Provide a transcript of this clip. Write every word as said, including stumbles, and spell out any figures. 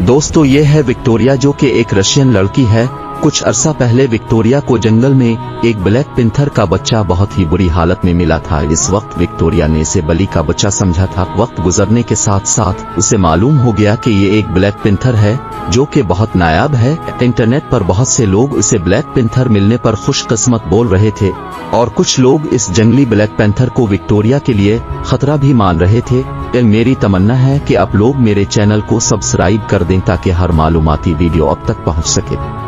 दोस्तों ये है विक्टोरिया, जो कि एक रशियन लड़की है। कुछ अरसा पहले विक्टोरिया को जंगल में एक ब्लैक पिंथर का बच्चा बहुत ही बुरी हालत में मिला था। इस वक्त विक्टोरिया ने इसे बलि का बच्चा समझा था। वक्त गुजरने के साथ साथ उसे मालूम हो गया कि ये एक ब्लैक पिंथर है जो कि बहुत नायाब है। इंटरनेट पर बहुत से लोग इसे ब्लैक पिंथर मिलने पर खुशकिस्मत बोल रहे थे और कुछ लोग इस जंगली ब्लैक पिंथर को विक्टोरिया के लिए खतरा भी मान रहे थे। मेरी तमन्ना है कि आप लोग मेरे चैनल को सब्सक्राइब कर दें ताकि हर मालूमाती वीडियो अब तक पहुंच सके।